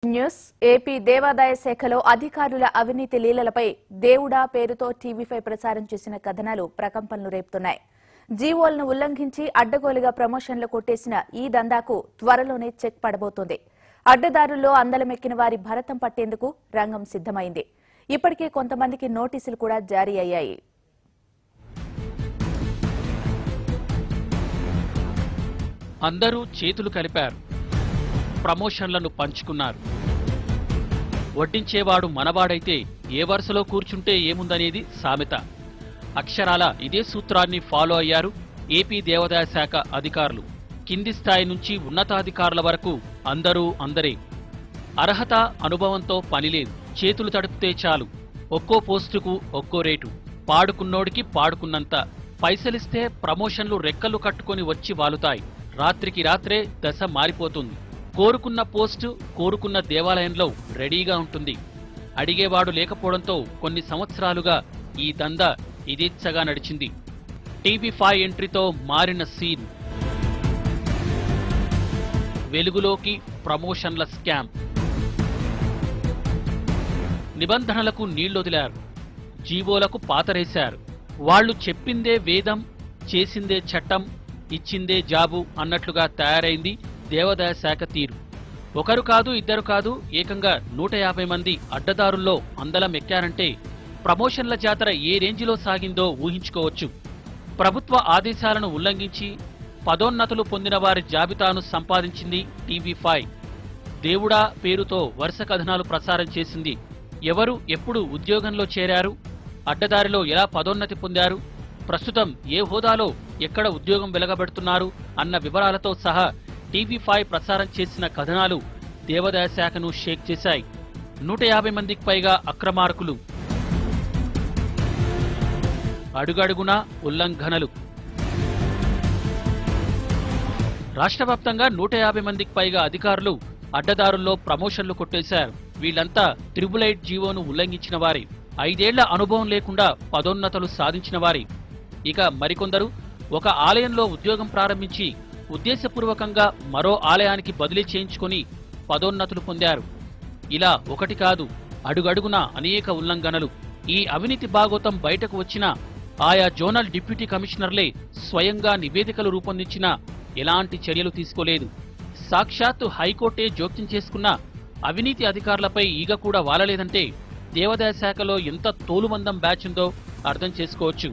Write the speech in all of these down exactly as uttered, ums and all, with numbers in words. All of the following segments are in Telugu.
బ్రేకింగ్ న్యూస్ ఏపీ దేవాదాయ శాఖలో అధికారుల అవినీతి లీలలపై దేవుడా పేరుతో టీవీపై ప్రసారం చేసిన కథనాలు ప్రకంపనలు రేపుతున్నాయి. జీవోలను ఉల్లంఘించి అడ్డగోలుగా ప్రమోషన్లు కొట్టేసిన ఈ దందాకు త్వరలోనే చెక్ పడబోతోంది. అడ్డదారుల్లో అందలమెక్కిన వారి భరతం పట్టేందుకు రంగం సిద్ధమైంది. ఇప్పటికే కొంతమందికి నోటీసులు కూడా జారీ అయ్యాయి. అందరూ చేతులు కలిపారు, ప్రమోషన్లను పంచుకున్నారు. వడ్డించేవాడు మనవాడైతే ఏ వరుసలో కూర్చుంటే ఏముందనేది సామెత. అక్షరాల ఇదే సూత్రాన్ని ఫాలో అయ్యారు ఏపీ దేవాదాయ శాఖ అధికారులు. కింది స్థాయి నుంచి ఉన్నతాధికారుల వరకు అందరూ అందరే. అర్హత అనుభవంతో పనిలేదు, చేతులు తడిపితే చాలు. ఒక్కో పోస్టుకు ఒక్కో రేటు, పాడుకున్నోడికి పాడుకున్నంత. పైసలిస్తే ప్రమోషన్లు రెక్కలు కట్టుకొని వచ్చి వాలుతాయి. రాత్రికి రాత్రే దశ మారిపోతుంది. కోరుకున్న పోస్టు కోరుకున్న దేవాలయంలో రెడీగా ఉంటుంది. అడిగేవాడు లేకపోవడంతో కొన్ని సంవత్సరాలుగా ఈ దందా ఇదేచ్ఛగా నడిచింది. టీవీ ఫైవ్ ఎంట్రీతో మారిన సీన్. వెలుగులోకి ప్రమోషన్ల స్కామ్. నిబంధనలకు నీళ్లొదిలారు, జీవోలకు పాతరేశారు. వాళ్లు చెప్పిందే వేదం, చేసిందే చట్టం, ఇచ్చిందే జాబు అన్నట్లుగా తయారైంది దేవాదాయ శాఖ తీరు. ఒకరు కాదు, ఇద్దరు కాదు, ఏకంగా నూట యాభై మంది అడ్డదారుల్లో అందలం ఎక్కారంటే ప్రమోషన్ల జాతర ఏ రేంజిలో సాగిందో ఊహించుకోవచ్చు. ప్రభుత్వ ఆదేశాలను ఉల్లంఘించి పదోన్నతులు పొందిన వారి జాబితాను సంపాదించింది టీవీ ఫైవ్. దేవుడా పేరుతో వరుస కథనాలు ప్రసారం చేసింది. ఎవరు ఎప్పుడు ఉద్యోగంలో చేరారు, అడ్డదారిలో ఎలా పదోన్నతి పొందారు, ప్రస్తుతం ఏ హోదాలో ఎక్కడ ఉద్యోగం వెలగబెడుతున్నారు అన్న వివరాలతో సహా టీవీ ఫైవ్ ప్రసారం చేసిన కథనాలు దేవాదాయ శాఖను షేక్ చేశాయి. నూట యాభై మందికి పైగా అక్రమార్కులు, అడుగడుగునా ఉల్లంఘనలు. రాష్ట్ర వ్యాప్తంగా నూట యాభై మందికి పైగా అధికారులు అడ్డదారుల్లో ప్రమోషన్లు కొట్టేశారు. వీళ్లంతా త్రిబుల్ ఎయిట్ జీవోను ఉల్లంఘించిన వారి, ఐదేళ్ల అనుభవం లేకుండా పదోన్నతలు సాధించిన వారి. ఇక మరికొందరు ఒక ఆలయంలో ఉద్యోగం ప్రారంభించి ఉద్దేశపూర్వకంగా మరో ఆలయానికి బదిలీ చేయించుకుని పదోన్నతులు పొందారు. ఇలా ఒకటి కాదు, అడుగడుగునా అనేక ఉల్లంఘనలు. ఈ అవినీతి భాగోతం బయటకు వచ్చినా ఆయా జోనల్ డిప్యూటీ కమిషనర్లే స్వయంగా నివేదికలు రూపొందించినా ఎలాంటి చర్యలు తీసుకోలేదు. సాక్షాత్తు హైకోర్టే జోక్యం చేసుకున్న అవినీతి అధికారులపై ఈగ కూడా వాలలేదంటే దేవాదాయ శాఖలో ఎంత తోలుమందం బ్యాచ్ ఉందో అర్థం చేసుకోవచ్చు.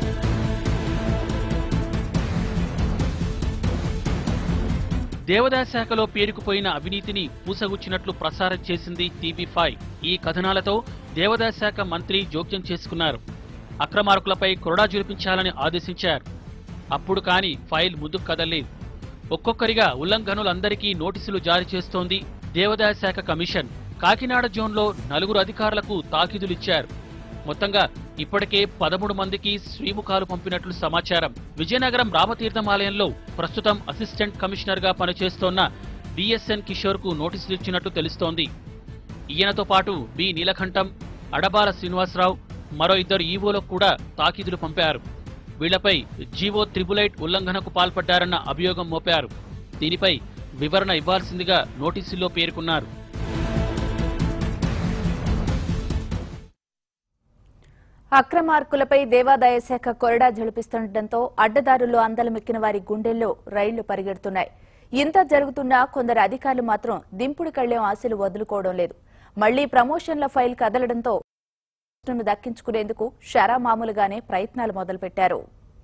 దేవాదాయ శాఖలో పేరుకుపోయిన అవినీతిని పూసగుచ్చినట్లు ప్రసారం చేసింది టీవీ ఫైవ్. ఈ కథనాలతో దేవాదాయ శాఖ మంత్రి జోక్యం చేసుకున్నారు. అక్రమార్కులపై కొరడా జులిపించాలని ఆదేశించారు. అప్పుడు కాని ఫైల్ ముందుకు కదలేదు. ఒక్కొక్కరిగా ఉల్లంఘనులందరికీ నోటీసులు జారీ చేస్తోంది దేవాదాయ శాఖ కమిషన్. కాకినాడ జోన్లో నలుగురు అధికారులకు తాకీదులిచ్చారు. మొత్తంగా ఇప్పటికే పదమూడు మందికి శ్రీముఖాలు పంపినట్లు సమాచారం. విజయనగరం రామతీర్థం ఆలయంలో ప్రస్తుతం అసిస్టెంట్ కమిషనర్ గా పనిచేస్తోన్న బిఎస్ఎన్ కిషోర్ కు నోటీసులు ఇచ్చినట్లు తెలుస్తోంది. ఈయనతో పాటు బి నీలకంఠం, అడబాల శ్రీనివాసరావు, మరో ఇద్దరు ఈవోలకు కూడా తాకీదులు పంపారు. వీళ్లపై జీవో త్రిబుల్ ఎయిట్ ఉల్లంఘనకు పాల్పడ్డారన్న అభియోగం మోపారు. దీనిపై వివరణ ఇవ్వాల్సిందిగా నోటీసుల్లో పేర్కొన్నారు. అక్రమార్కులపై దేవాదాయ శాఖ కొరడా జలిపిస్తుండటంతో అడ్డదారుల్లో అందలమెక్కిన వారి గుండెల్లో రైళ్లు పరిగెడుతున్నాయి. ఇంత జరుగుతున్నా కొందరు అధికారులు మాత్రం దింపుడు కళ్లెం ఆశలు వదులుకోవడం లేదు. మళ్లీ ప్రమోషన్ల ఫైల్ కదలడంతో దక్కించుకునేందుకు షరా మామూలుగానే ప్రయత్నాలు మొదలుపెట్టారు.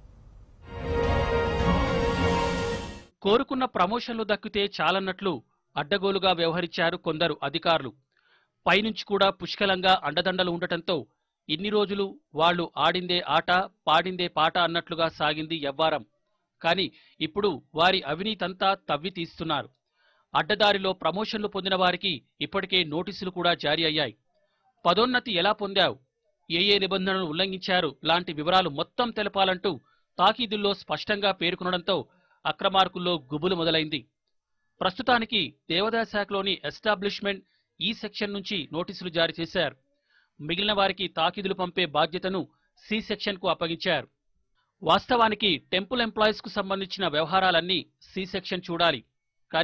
కోరుకున్న ప్రమోషన్లు దక్కితే చాలన్నట్లు అడ్డగోలుగా వ్యవహరించారు కొందరు అధికారులు. పైనుంచి కూడా పుష్కలంగా అండదండలు ఉండటంతో ఇన్ని రోజులు వాళ్లు ఆడిందే ఆట, పాడిందే పాట అన్నట్లుగా సాగింది యవ్వారం. కాని ఇప్పుడు వారి అవినీతంతా తవ్వి తీస్తున్నారు. అడ్డదారిలో ప్రమోషన్లు పొందిన వారికి ఇప్పటికే నోటీసులు కూడా జారీ అయ్యాయి. పదోన్నతి ఎలా పొందావు, ఏ ఏ నిబంధనలు ఉల్లంఘించారు లాంటి వివరాలు మొత్తం తెలపాలంటూ తాకీదుల్లో స్పష్టంగా పేర్కొనడంతో అక్రమార్కుల్లో గుబులు మొదలైంది. ప్రస్తుతానికి దేవాదాయ శాఖలోని ఎస్టాబ్లిష్మెంట్ ఈ సెక్షన్ నుంచి నోటీసులు జారీ చేశారు. మిగిలిన వారికి తాకీదులు పంపే బాధ్యతను సి సెక్షన్ కు అప్పగించారు. వాస్తవానికి టెంపుల్ ఎంప్లాయీస్ కు సంబంధించిన వ్యవహారాలన్నీ సి సెక్షన్ చూడాలి. కానీ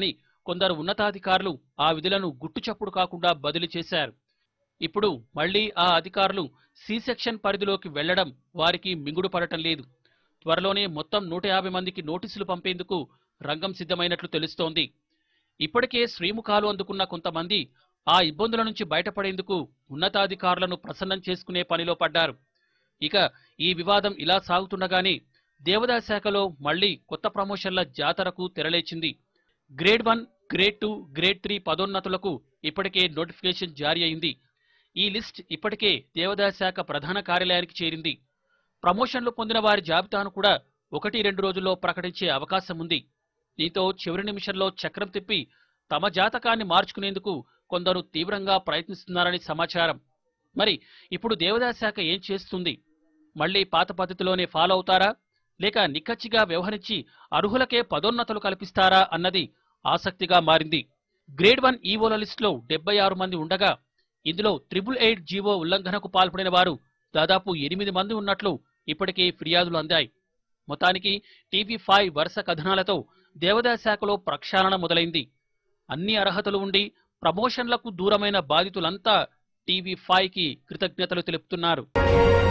కొందరు ఉన్నతాధికారులు ఆ విధులను గుట్టుచప్పుడు కాకుండా బదిలీ చేశారు. ఇప్పుడు మళ్లీ ఆ అధికారులు సి సెక్షన్ పరిధిలోకి వెళ్లడం వారికి మింగుడు పడటం లేదు. త్వరలోనే మొత్తం నూట యాభై మందికి నోటీసులు పంపేందుకు రంగం సిద్ధమైనట్లు తెలుస్తోంది. ఇప్పటికే శ్రీముఖాలు అందుకున్న కొంతమంది ఆ ఇబ్బందుల నుంచి బయటపడేందుకు ఉన్నతాధికారులను ప్రసన్నం చేసుకునే పనిలో పడ్డారు. ఇక ఈ వివాదం ఇలా సాగుతుండగానే దేవాదాయ శాఖలో మళ్లీ కొత్త ప్రమోషన్ల జాతరకు తెరలేచింది. Grade one, grade two, grade three పదోన్నతులకు ఇప్పటికే నోటిఫికేషన్ జారీ అయింది. ఈ లిస్ట్ ఇప్పటికే దేవాదాయ శాఖ ప్రధాన కార్యాలయానికి చేరింది. ప్రమోషన్లు పొందిన వారి జాబితాను కూడా ఒకటి రెండు రోజుల్లో ప్రకటించే అవకాశం ఉంది. దీంతో చివరి నిమిషంలో చక్రం తిప్పి తమ జాతకాన్ని మార్చుకునేందుకు కొందరు తీవ్రంగా ప్రయత్నిస్తున్నారని సమాచారం. మరి ఇప్పుడు దేవాదాయ శాఖ ఏం చేస్తుంది? మళ్లీ పాత పద్ధతిలోనే ఫాలో అవుతారా, లేక నిక్కచ్చిగా వ్యవహరించి అర్హులకే పదోన్నతులు కల్పిస్తారా అన్నది ఆసక్తిగా మారింది. గ్రేడ్ వన్ ఈవోల లిస్టులో డెబ్బై ఆరు మంది ఉండగా ఇందులో త్రిబుల్ ఎయిట్ జీవో ఉల్లంఘనకు పాల్పడిన వారు దాదాపు ఎనిమిది మంది ఉన్నట్లు ఇప్పటికే ఫిర్యాదులు అందాయి. మొత్తానికి టీవీ ఫైవ్ వరుస కథనాలతో దేవాదాయ శాఖలో ప్రక్షాళన మొదలైంది. అన్ని అర్హతలు ఉండి ప్రమోషన్లకు దూరమైన బాధితులంతా టీవీ ఫైవ్ కి కృతజ్ఞతలు తెలుపుతున్నారు.